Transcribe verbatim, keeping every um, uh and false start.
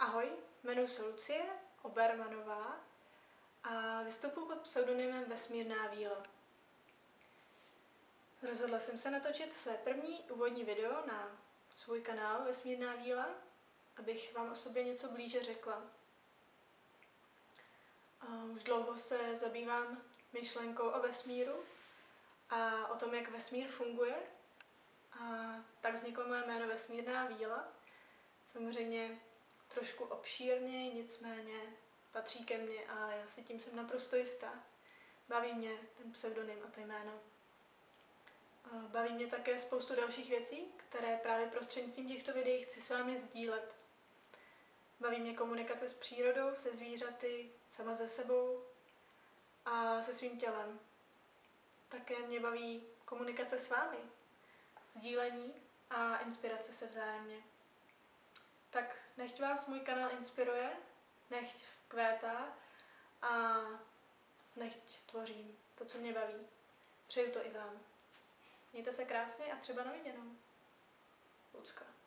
Ahoj, jmenuji se Lucie Obermanová a vystupuji pod pseudonymem Vesmírná víla. Rozhodla jsem se natočit své první úvodní video na svůj kanál Vesmírná víla, abych vám o sobě něco blíže řekla. Už dlouho se zabývám myšlenkou o vesmíru a o tom, jak vesmír funguje. A tak vzniklo moje jméno Vesmírná víla. Samozřejmě trošku obšírně, nicméně patří ke mně a já si tím jsem naprosto jistá. Baví mě ten pseudonym a to jméno. Baví mě také spoustu dalších věcí, které právě prostřednictvím těchto videí chci s vámi sdílet. Baví mě komunikace s přírodou, se zvířaty, sama se sebou a se svým tělem. Také mě baví komunikace s vámi, sdílení a inspirace se vzájemně. Tak nechť vás můj kanál inspiruje, nechť vzkvétá a nechť tvořím to, co mě baví. Přeju to i vám. Mějte se krásně a třeba na viděnou. Lucka.